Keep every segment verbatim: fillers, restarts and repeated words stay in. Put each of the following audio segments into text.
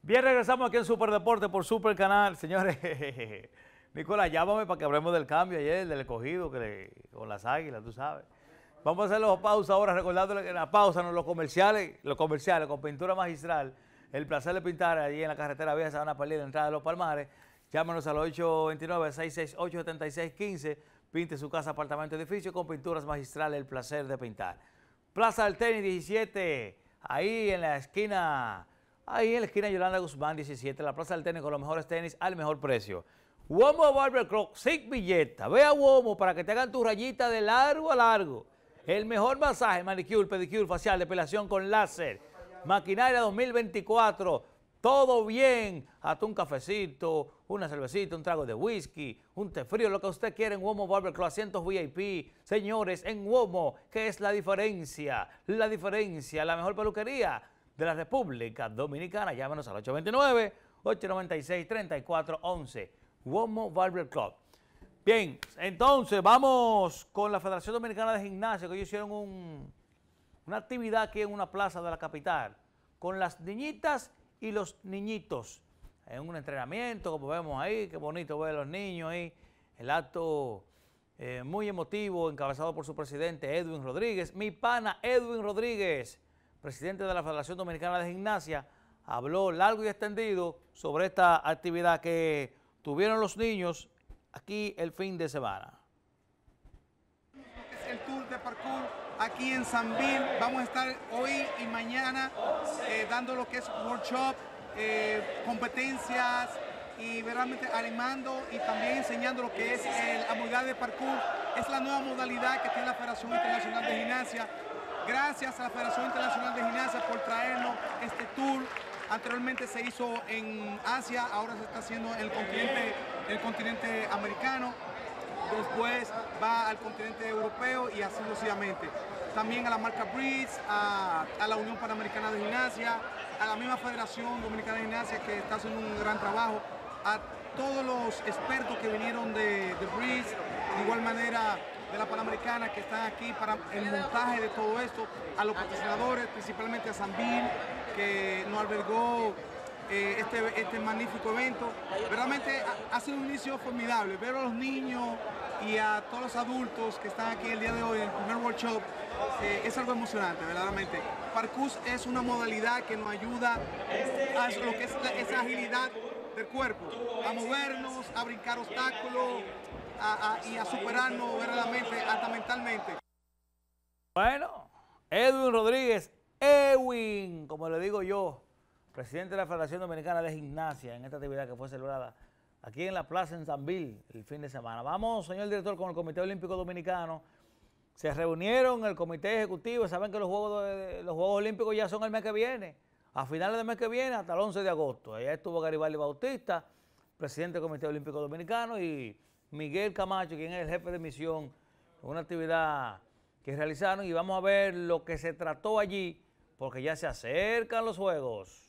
Bien, regresamos aquí en Superdeporte por Super Canal. Señores, Nicolás, llámame para que hablemos del cambio ayer, del escogido que le, con las águilas, tú sabes. Vamos a hacer la pausa ahora, recordándole que en la pausa, no, los comerciales, los comerciales con pintura magistral, el placer de pintar allí en la carretera vieja, se van a perder la entrada de Los Palmares. Llámanos al ocho dos nueve, seis seis ocho, siete seis uno cinco. Pinte su casa, apartamento, edificio con pinturas magistrales, el placer de pintar. Plaza del Tenis diecisiete, ahí en la esquina, ahí en la esquina Yolanda Guzmán diecisiete, la Plaza del Tenis con los mejores tenis al mejor precio. Womo Barber Club, sin billeta. Ve a Womo para que te hagan tu rayita de largo a largo. El mejor masaje, manicure, pedicure, facial, depilación con láser. Maquinaria dos mil veinticuatro. Todo bien, hasta un cafecito, una cervecita, un trago de whisky, un té frío, lo que usted quiera en Womo Barber Club, asientos V I P. Señores, en Womo, ¿qué es la diferencia? La diferencia, la mejor peluquería de la República Dominicana. Llámenos al ocho dos nueve, ocho nueve seis, tres cuatro uno uno. Womo Barber Club. Bien, entonces vamos con la Federación Dominicana de Gimnasia, que ellos hicieron un, una actividad aquí en una plaza de la capital, con las niñitas y los niñitos, en un entrenamiento, como vemos ahí, qué bonito ver a los niños ahí, el acto eh, muy emotivo, encabezado por su presidente Edwin Rodríguez. Mi pana Edwin Rodríguez, presidente de la Federación Dominicana de Gimnasia, habló largo y extendido sobre esta actividad que tuvieron los niños aquí el fin de semana. Es el tour de parkour aquí en Sanville. Vamos a estar hoy y mañana eh, dando lo que es workshop, eh, competencias y realmente animando y también enseñando lo que es el, la modalidad de parkour. Es la nueva modalidad que tiene la Federación Internacional de Gimnasia. Gracias a la Federación Internacional de Gimnasia por traernos este tour. Anteriormente se hizo en Asia, ahora se está haciendo en el continente, el continente americano. Después va al continente europeo y así sucesivamente. También a la marca Breeze, a, a la Unión Panamericana de Gimnasia, a la misma Federación Dominicana de Gimnasia que está haciendo un gran trabajo, a todos los expertos que vinieron de, de Breeze, de igual manera de la Panamericana que están aquí para el montaje de todo esto, a los patrocinadores, principalmente a Sanville, que nos albergó eh, este, este magnífico evento. Realmente ha, ha sido un inicio formidable, ver a los niños y a todos los adultos que están aquí el día de hoy en el primer workshop, eh, es algo emocionante, verdaderamente. Parkour es una modalidad que nos ayuda a lo que es la, esa agilidad del cuerpo, a movernos, a brincar obstáculos, A, a, y a superarnos verdaderamente, hasta mentalmente. Bueno, Edwin Rodríguez, Edwin, como le digo yo, presidente de la Federación Dominicana de Gimnasia, en esta actividad que fue celebrada aquí en la plaza en Sanville el fin de semana. Vamos, señor director, con el Comité Olímpico Dominicano. Se reunieron el Comité Ejecutivo, saben que los Juegos, de, los Juegos Olímpicos ya son el mes que viene, a finales del mes que viene hasta el once de agosto. Allá estuvo Garibaldi Bautista, presidente del Comité Olímpico Dominicano, y Miguel Camacho, quien es el jefe de misión, una actividad que realizaron, y vamos a ver lo que se trató allí, porque ya se acercan los Juegos.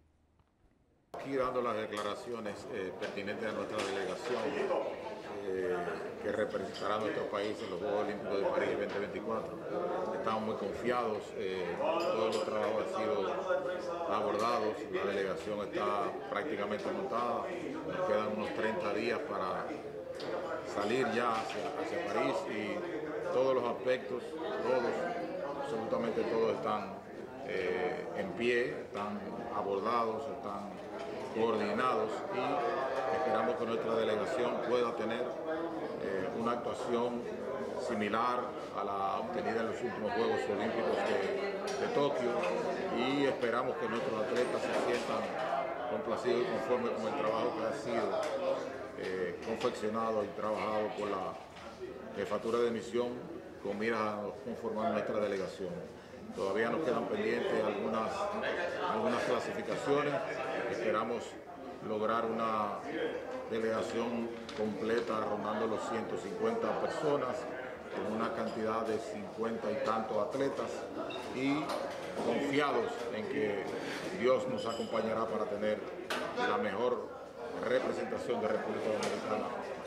Aquí dando las declaraciones eh, pertinentes a nuestra delegación eh, que representará a nuestro país en los Juegos Olímpicos de París veinte veinticuatro. Estamos muy confiados, eh, todos los trabajos han sido abordados, la delegación está prácticamente montada, nos quedan unos treinta días para salir ya hacia, hacia París y todos los aspectos, todos, absolutamente todos están eh, en pie, están abordados, están coordinados y esperamos que nuestra delegación pueda tener eh, una actuación similar a la obtenida en los últimos Juegos Olímpicos de, de Tokio, y esperamos que nuestros atletas se sientan complacidos y conformes con el trabajo que ha sido eh, confeccionado y trabajado por la jefatura de misión con miras a conformar nuestra delegación. Todavía nos quedan pendientes algunas, algunas clasificaciones. Esperamos lograr una delegación completa rondando los ciento cincuenta personas, con una cantidad de cincuenta y tantos atletas, y confiados en que Dios nos acompañará para tener la mejor representación de República Dominicana.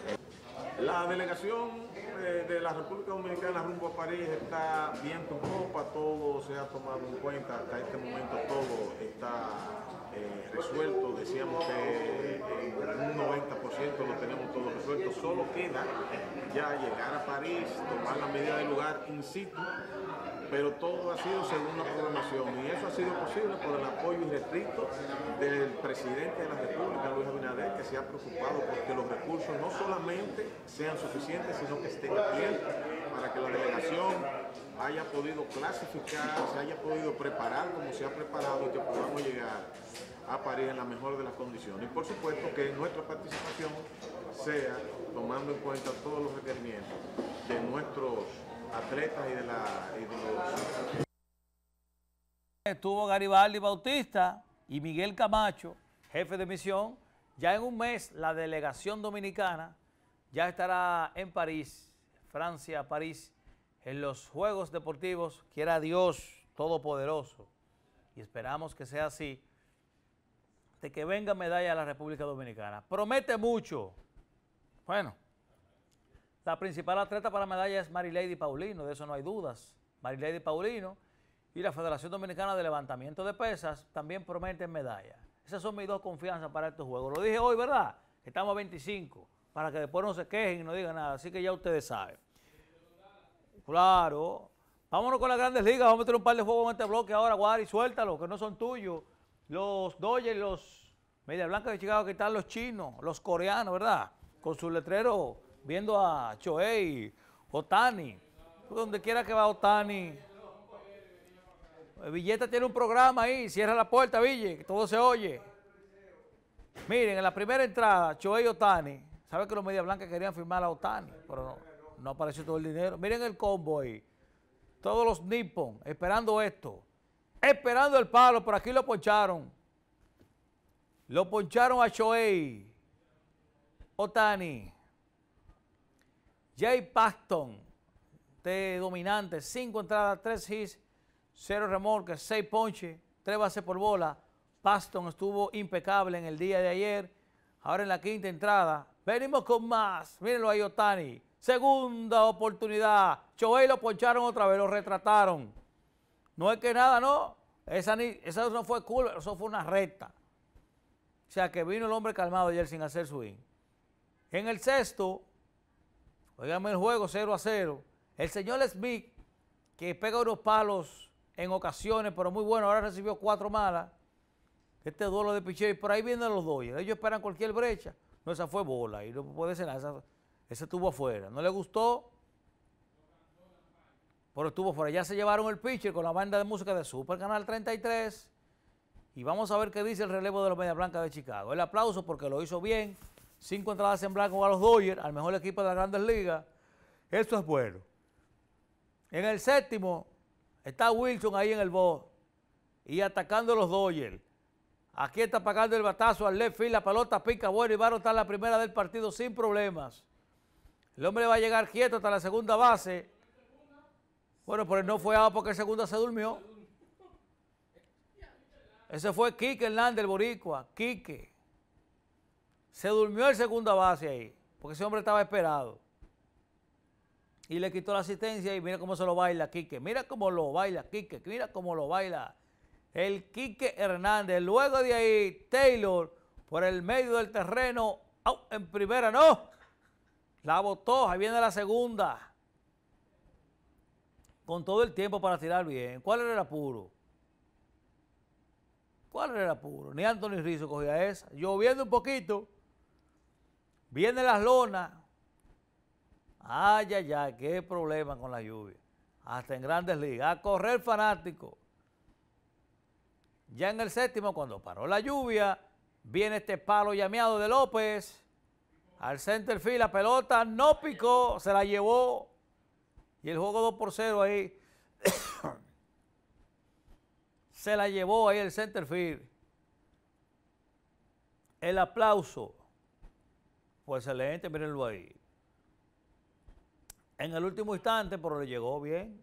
La delegación eh, de la República Dominicana rumbo a París está viento en popa, todo se ha tomado en cuenta, hasta este momento todo está eh, resuelto. resuelto, decíamos que un noventa por ciento lo tenemos todo resuelto, solo queda ya llegar a París, tomar la medida del lugar in situ, pero todo ha sido según la programación y eso ha sido posible por el apoyo irrestricto del presidente de la República, Luis Abinader, que se ha preocupado porque los recursos no solamente sean suficientes, sino que estén a tiempo para que la delegación haya podido clasificar, se haya podido preparar como se ha preparado y que podamos llegar a París en la mejor de las condiciones. Y por supuesto que nuestra participación sea tomando en cuenta todos los requerimientos de nuestros atletas y de, la, y de los... Estuvo Garibaldi Bautista y Miguel Camacho, jefe de misión. Ya en un mes la delegación dominicana ya estará en París, Francia, París, en los Juegos Deportivos, quiera Dios Todopoderoso, y esperamos que sea así, de que venga medalla a la República Dominicana. Promete mucho. Bueno, la principal atleta para la medalla es Marilady Paulino, de eso no hay dudas. Marilady Paulino y la Federación Dominicana de Levantamiento de Pesas también prometen medalla. Esas son mis dos confianzas para estos Juegos. Lo dije hoy, ¿verdad? Estamos a veinticinco, para que después no se quejen y no digan nada. Así que ya ustedes saben. Claro. Vámonos con las Grandes Ligas. Vamos a meter un par de juegos en este bloque ahora, Guari, suéltalo, que no son tuyos. Los Dodgers, los Media Blanca de Chicago, que están los chinos, los coreanos, ¿verdad? Con su letrero, viendo a Shohei, Ohtani. Donde quiera que va Ohtani. Villeta tiene un programa ahí, cierra la puerta, Ville, que todo se oye. Miren, en la primera entrada, Shohei Ohtani. ¿Sabe que los Media Blancas querían firmar a Ohtani? Pero no, no apareció todo el dinero. Miren el combo ahí. Todos los Nippon esperando esto. Esperando el palo, por aquí lo poncharon. Lo poncharon a Shohei Ohtani. Jay Paxton, de dominante, cinco entradas, tres hits, cero remolques, seis ponches, tres bases por bola. Paxton estuvo impecable en el día de ayer. Ahora en la quinta entrada, venimos con más. Mírenlo ahí, Ohtani. Segunda oportunidad. Shohei lo poncharon otra vez, lo retrataron. No es que nada, no. Esa, ni, esa no fue cool, eso fue una recta. O sea que vino el hombre calmado ayer sin hacer swing. En el sexto, óigame el juego cero a cero. El señor Smith, que pega unos palos en ocasiones, pero muy bueno, ahora recibió cuatro malas. Este duelo de picheo, y por ahí vienen los Dodgers. Ellos esperan cualquier brecha. No, esa fue bola, y no puede ser nada. Esa, ese estuvo afuera. No le gustó, pero estuvo afuera. Ya se llevaron el pitcher con la banda de música de Super Canal treinta y tres. Y vamos a ver qué dice el relevo de los Media Blancas de Chicago. El aplauso porque lo hizo bien. Cinco entradas en blanco a los Dodgers, al mejor equipo de las Grandes Ligas. Esto es bueno. En el séptimo está Wilson ahí en el box y atacando a los Dodgers. Aquí está pagando el batazo al left field, la pelota pica bueno y va a anotar la primera del partido sin problemas. El hombre va a llegar quieto hasta la segunda base. Bueno, pero no fue out porque el segundo se durmió. Ese fue Quique Hernández, el boricua, Quique. Se durmió el segunda base ahí, porque ese hombre estaba esperado. Y le quitó la asistencia y mira cómo se lo baila Quique. Mira cómo lo baila Quique, mira cómo lo baila el Quique Hernández. Luego de ahí, Taylor, por el medio del terreno, ¡au! En primera, no. La botó, ahí viene la segunda. Con todo el tiempo para tirar bien. ¿Cuál era el apuro? ¿Cuál era el apuro? Ni Anthony Rizzo cogía esa. Lloviendo un poquito. Vienen las lonas. Ay, ay, ay, qué problema con la lluvia. Hasta en Grandes Ligas. A correr fanático. Ya en el séptimo, cuando paró la lluvia, viene este palo llameado de López. Al center field, la pelota no picó, se la llevó. Y el juego dos por cero ahí. Se la llevó ahí el center field. El aplauso. Pues excelente, mírenlo ahí. En el último instante, pero le llegó bien.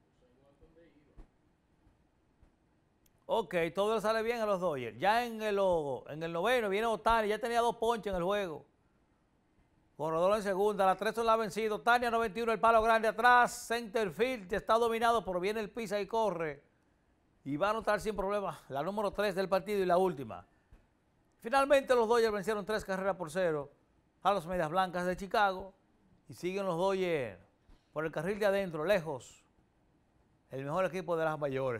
Ok, todo sale bien a los Dodgers. Ya en el, en el noveno viene Ohtani, ya tenía dos ponches en el juego. Corredor en segunda, la tres la ha vencido. Ohtani a noventa y uno, el palo grande atrás. Center field está dominado, pero viene el pisa y corre. Y va a anotar sin problema la número tres del partido y la última. Finalmente los Dodgers vencieron tres carreras por cero a los Medias Blancas de Chicago y siguen los Dodgers por el carril de adentro, lejos, el mejor equipo de las mayores.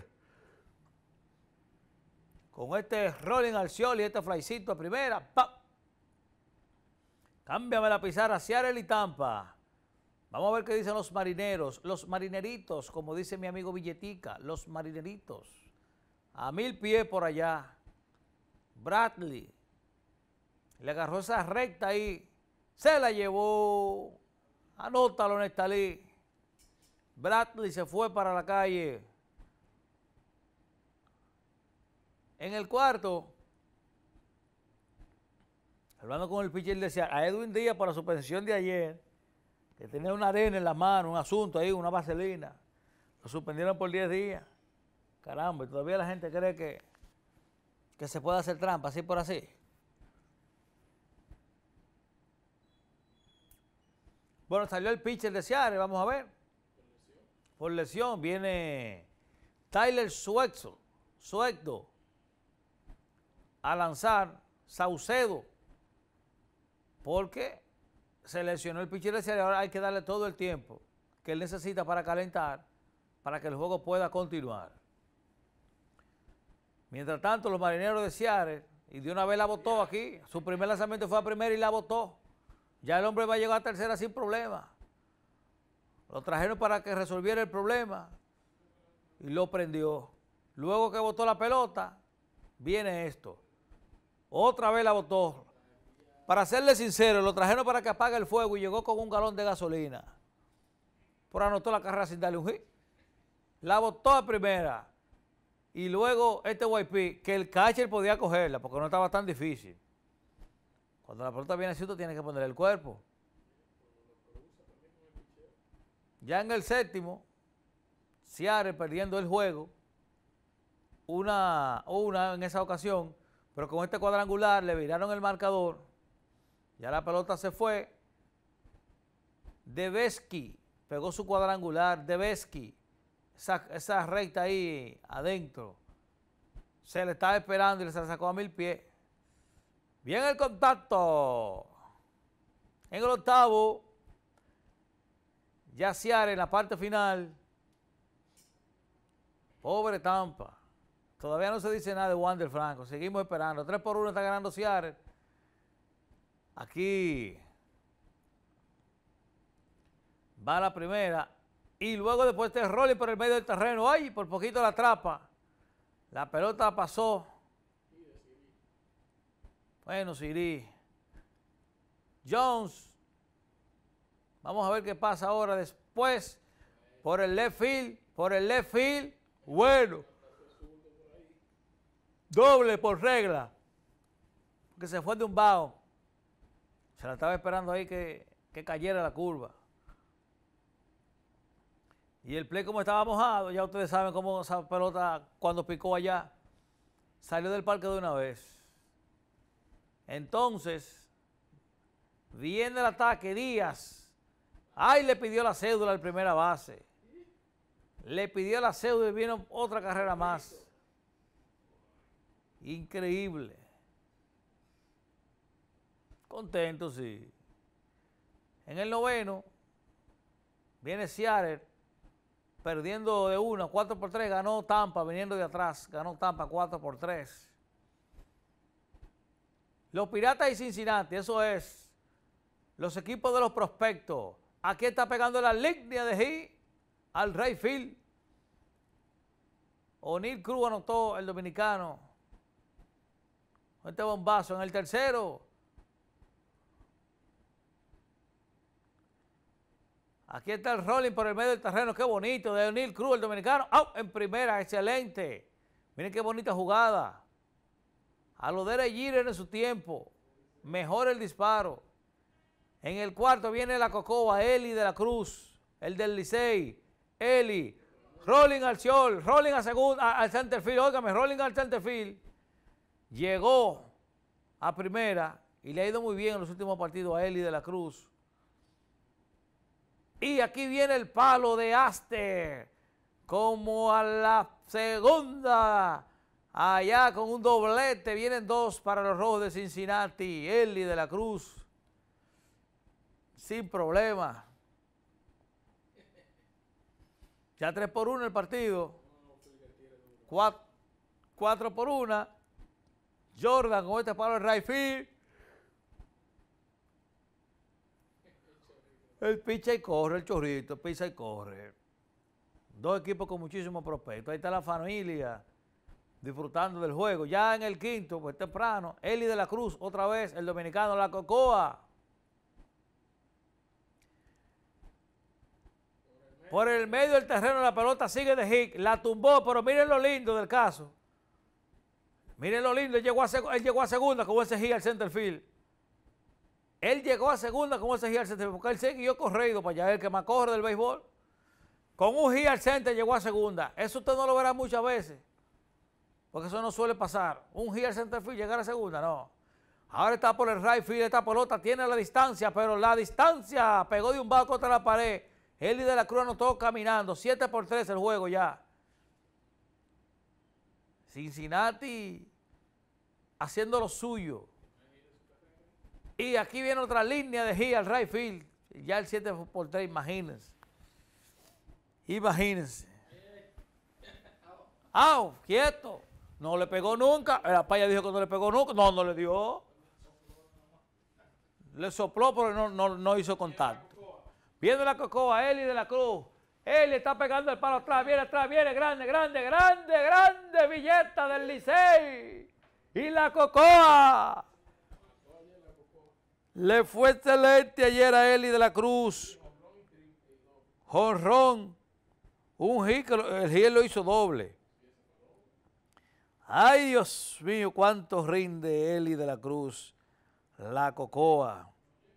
Con este rolling al cielo y este flycito a primera, ¡pam! Cámbiame la pizarra, Seattle y Tampa. Vamos a ver qué dicen los marineros, los marineritos, como dice mi amigo Billetica, los marineritos. A mil pies por allá. Bradley le agarró esa recta ahí, se la llevó. Anótalo, Nestalí. Bradley se fue para la calle. En el cuarto, hablando con el pitcher, decía a Edwin Díaz por la suspensión de ayer, que tenía una arena en la mano, un asunto ahí, una vaselina. Lo suspendieron por diez días. Caramba, y todavía la gente cree que, que se puede hacer trampa, así por así. Bueno, salió el pitcher de Seattle, vamos a ver. Por lesión viene Tyler Suexo, Suecdo a lanzar. Saucedo, porque se lesionó el pitcher de Seattle. Ahora hay que darle todo el tiempo que él necesita para calentar, para que el juego pueda continuar. Mientras tanto, los marineros de Seattle, y de una vez la botó aquí, su primer lanzamiento fue a primera y la botó. Ya el hombre va a llegar a tercera sin problema. Lo trajeron para que resolviera el problema y lo prendió. Luego que botó la pelota, viene esto. Otra vez la botó. Para serle sincero, lo trajeron para que apague el fuego y llegó con un galón de gasolina. Pero anotó la carrera sin darle un hit. La botó a primera. Y luego este Y P, que el catcher podía cogerla porque no estaba tan difícil. Cuando la pelota viene así, tú tienes que ponerle el cuerpo. Ya en el séptimo, Seattle perdiendo el juego, una, una en esa ocasión, pero con este cuadrangular le viraron el marcador. Ya la pelota se fue. Debesky pegó su cuadrangular. Debesky, esa, esa recta ahí adentro, se le estaba esperando y se la sacó a mil pies. Bien el contacto. En el octavo, ya Seattle en la parte final. Pobre Tampa. Todavía no se dice nada de Wander Franco. Seguimos esperando. tres por uno está ganando Seattle. Aquí va la primera. Y luego después este rolling por el medio del terreno. ¡Ay! Por poquito la atrapa. La pelota pasó. Bueno, Siri. Jones. Vamos a ver qué pasa ahora después. Por el left field. Por el left field. Bueno. Doble por regla. Porque se fue de un bajo. Se la estaba esperando ahí que, que cayera la curva. Y el play como estaba mojado, ya ustedes saben cómo esa pelota cuando picó allá, salió del parque de una vez. Entonces, viene el ataque, Díaz. Ay, le pidió la cédula al primera base. Le pidió la cédula y vino otra carrera más. Increíble. Contento, sí. En el noveno, viene Seattle, perdiendo de uno, cuatro por tres, ganó Tampa, viniendo de atrás, ganó Tampa cuatro por tres. Los Piratas y Cincinnati, eso es, los equipos de los prospectos. Aquí está pegando la línea de hit al right field. O'Neill Cruz anotó el dominicano. Este bombazo en el tercero. Aquí está el rolling por el medio del terreno. Qué bonito. De O'Neill Cruz, el dominicano. ¡Oh! En primera. Excelente. Miren qué bonita jugada. A lo de Derek Jeter en su tiempo. Mejor el disparo. En el cuarto viene la Cocoba. Eli de la Cruz. El del Licey. Eli. Rolling al short. Rolling a segunda, al center field. Óigame, rolling al center field. Llegó a primera. Y le ha ido muy bien en los últimos partidos a Eli de la Cruz. Y aquí viene el palo de Aster, como a la segunda, Allá con un doblete, vienen dos para los Rojos de Cincinnati, Eli de la Cruz, sin problema. Ya tres por uno el partido, cuatro, cuatro por una. Jordan con este palo de right field. El picha y corre, el chorrito, pisa y corre. Dos equipos con muchísimo prospecto. Ahí está la familia disfrutando del juego. Ya en el quinto, pues temprano, Eli de la Cruz, otra vez, el dominicano La Cocoa. Por el medio del terreno la pelota sigue de hit, la tumbó, pero miren lo lindo del caso. Miren lo lindo, él llegó a, él llegó a segunda con ese hit al center field. Él llegó a segunda con ese hit al center field, porque él siguió corrido para allá, el que más corre del béisbol. Con un hit al center llegó a segunda. Eso usted no lo verá muchas veces, porque eso no suele pasar. Un hit al center field, llegar a segunda, no. Ahora está por el right field, esta pelota tiene la distancia, pero la distancia pegó de un barco contra la pared. Eli de la Cruz anotó caminando, siete por tres el juego ya. Cincinnati haciendo lo suyo. Y aquí viene otra línea de hit al right field. Ya el siete por tres, imagínense. Imagínense. ¡Au! ¡Quieto! No le pegó nunca. La paya dijo que no le pegó nunca. No, no le dio. Le sopló, pero no, no, no hizo contacto. Viene la Cocoa, Eli de la Cruz. Eli está pegando el palo atrás, viene atrás, viene grande, grande, grande, grande, Villeta del Licey. Y la Cocoa. Le fue excelente ayer a Eli de la Cruz. Jonrón. Un hit, el hit lo hizo doble. Ay, Dios mío, cuánto rinde Eli de la Cruz. La Cocoa.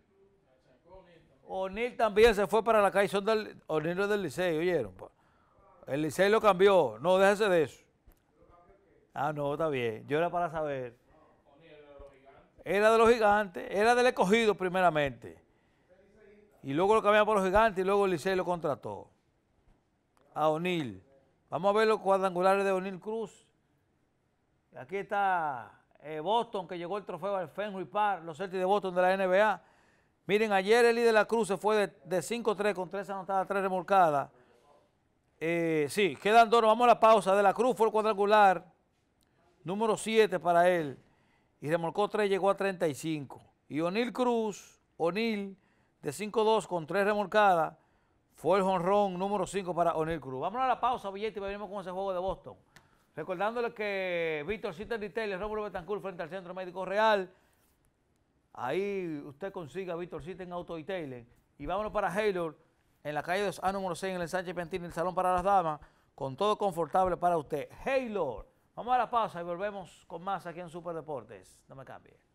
O'Neill también se fue para la calle, son del O'Neill del Licey, ¿oyeron? El Licey lo cambió, no, déjese de eso. Ah, no, está bien, yo era para saber. Era de los gigantes, era del escogido primeramente. Y luego lo cambiaron por los gigantes y luego el Licey lo contrató. A O'Neill. Vamos a ver los cuadrangulares de O'Neill Cruz. Aquí está eh, Boston, que llegó el trofeo al Fenway Park, los Celtics de Boston de la N B A. Miren, ayer Eli de la Cruz se fue de, de cinco tres con tres anotadas, tres remolcadas. Eh, sí, quedan dos, vamos a la pausa. De la Cruz fue el cuadrangular número siete para él. Y remolcó tres, llegó a treinta y cinco. Y O'Neill Cruz, O'Neill, de cinco dos con tres remolcadas, fue el jonrón número cinco para O'Neill Cruz. Vamos a la pausa, billete, y venimos con ese juego de Boston. Recordándole que Víctor Cita Retail, Rómulo Betancourt, frente al Centro Médico Real. Ahí usted consiga Víctor Cita en Auto Detailing. Y vámonos para Haylor, en la calle dos A número seis, en el ensanche Piantini, el salón para las damas, con todo confortable para usted. Haylor. Vamos a la pausa y volvemos con más aquí en Super Deportes. No me cambie.